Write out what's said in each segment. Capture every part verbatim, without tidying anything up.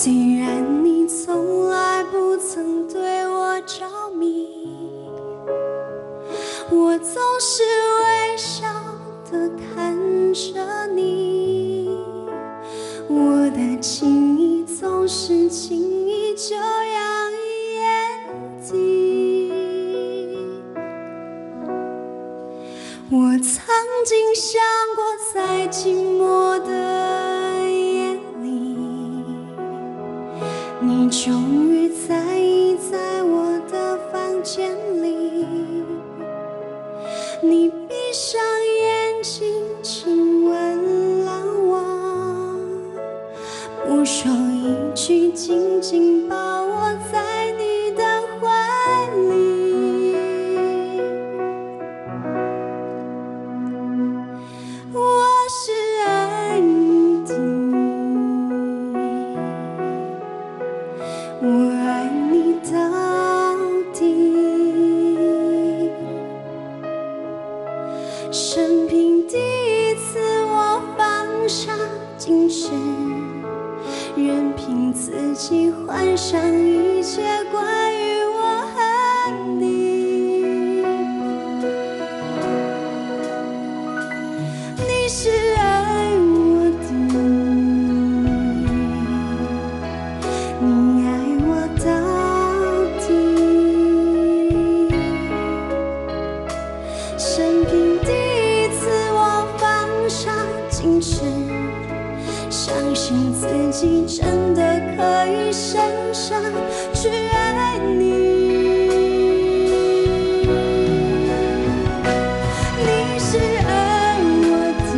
虽然你从来不曾对我着迷，我总是微笑地看着你，我的情意总是轻易就洋溢眼底。我曾经想过，在寂寞的夜里，你终于在意在我的房间里，你闭上眼睛亲吻了我，不说一句，紧紧抱我在你的怀里。我是爱你的，我爱你到底。生平第一次我放下矜持，任凭自己幻想一切关于我和你。你是爱我的，你爱我到底。生平第一次我放下矜持，相信自己真的可以深深去爱你。你是爱我的，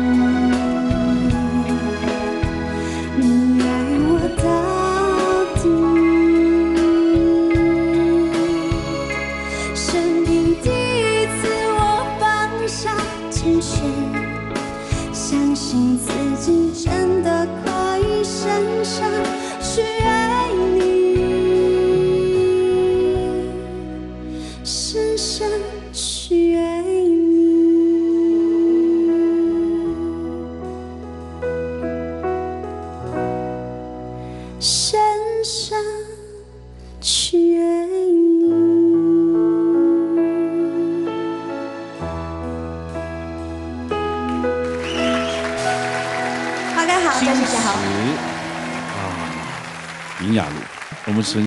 你爱我到底。生平第一次我放下矜持，相信自己真的可以深深去爱你，深深去爱你。深深去爱你。 好，大家好，大家好。 啊，林雅茹，我们曾